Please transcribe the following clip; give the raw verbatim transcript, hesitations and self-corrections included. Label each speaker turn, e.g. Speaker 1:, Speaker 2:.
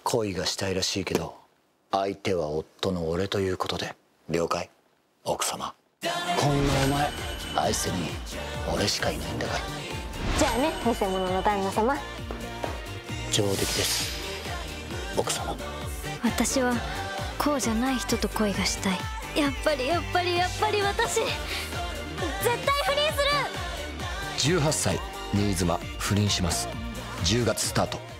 Speaker 1: 恋がしたいらしいけど相手は夫の俺ということで了解奥様。こんなお前愛せに俺しかいないんだから。
Speaker 2: じゃあね、偽物の旦那様。
Speaker 1: 上出来です奥様。
Speaker 2: 私はこうじゃない人と恋がしたい。やっぱりやっぱりやっぱり私絶対不倫する。
Speaker 3: じゅうはっさい新妻不倫します。じゅうがつスタート。